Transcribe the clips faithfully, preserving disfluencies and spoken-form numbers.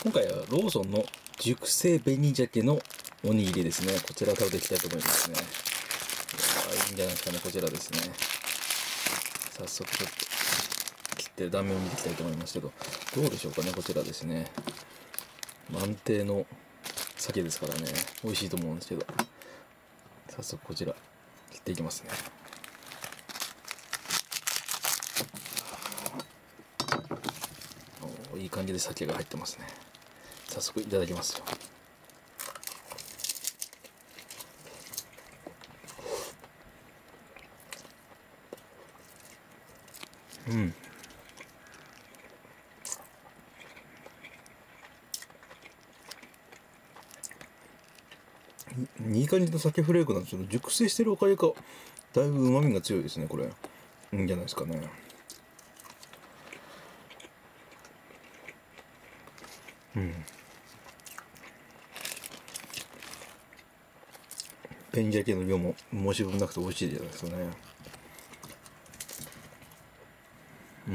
今回はローソンの熟成紅鮭のおにぎりですね。こちらを食べていきたいと思いますね。いやー、いいんじゃないですかね、こちらですね。早速ちょっと切って断面を見ていきたいと思いますけど、どうでしょうかね、こちらですね。満点の鮭ですからね、美味しいと思うんですけど、早速こちら切っていきますね。おー、いい感じで鮭が入ってますね。早速いただきますよ。うん。いい感じの鮭フレークなんですけど、熟成してるおかげか、だいぶ旨味が強いですね、これ。いいんじゃないですかね。うん。紅鮭の量も申し分なくて美味しいじゃないですかね。うん。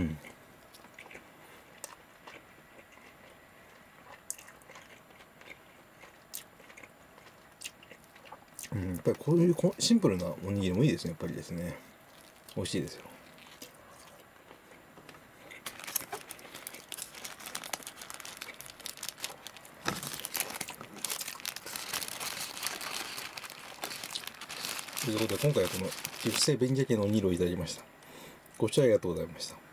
うん、やっぱりこういうシンプルなおにぎりもいいですね、やっぱりですね。美味しいですよ。ということで、今回はこの熟成紅鮭のおにぎりをいただきました。ご視聴ありがとうございました。